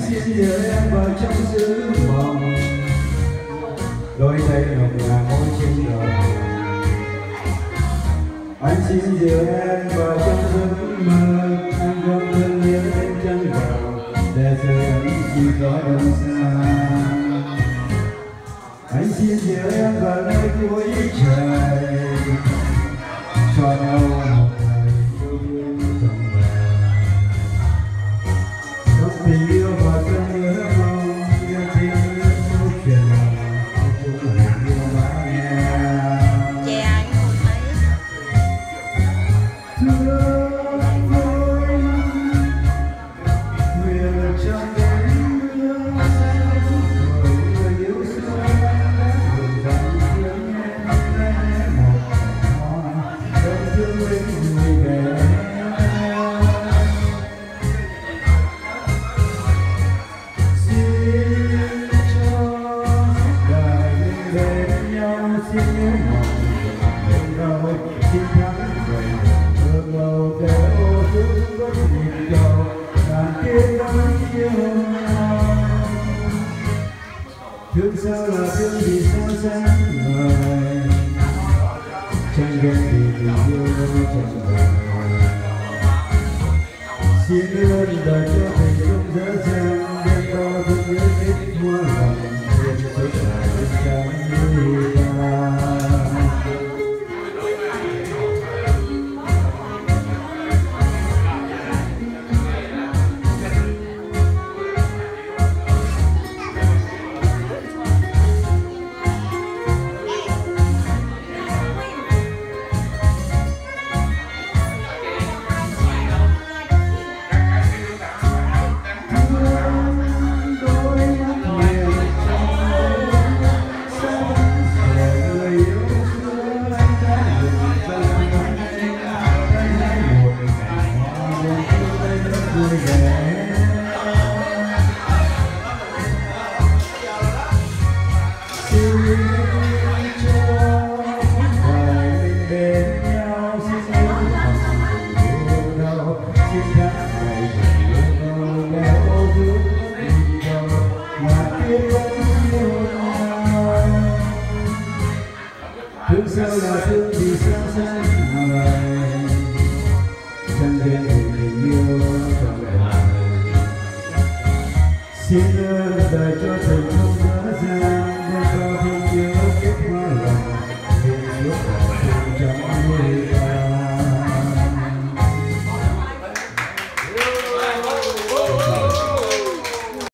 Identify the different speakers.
Speaker 1: xin nhớ em vào trong giấc mộng, đôi tay ngọc ngà môi trên đầu. Anh xin nhớ em vào trong giấc mơ, anh không thân nhớ em chân vào, để giờ anh chỉ có đông xa. Anh xin nhớ em vào nơi cuối trời, cho nhau một ngày yêu thương trong bờ. Lúc tình yêu vào trong nhớ mong, yêu thương câu chuyện cũng yêu mãi nghe. Thương tôi nguyện trong đêm mưa xa, người yêu xưa đã thường dặn thương em một hoa đông thương bên người về. Xin cho đời bên nhau, xin nhớ mong bên đâu xin thắng vậy. Thương lâu kéo thương vẫn nhịp đầu, đàn kia đang yêu nhau. Thương sao là thương vì sao sáng người, chẳng ghen vì mình yêu đâu chẳng đời. Xin ơn đời cho thành công dễ dàng, đêm to thương nhớ kết mua lòng, thêm sức lại bên cạnh người ta. Thương sao là thương vì sao sáng người, chẳng thể tình yêu trong đời. Xin ơn đời cho tình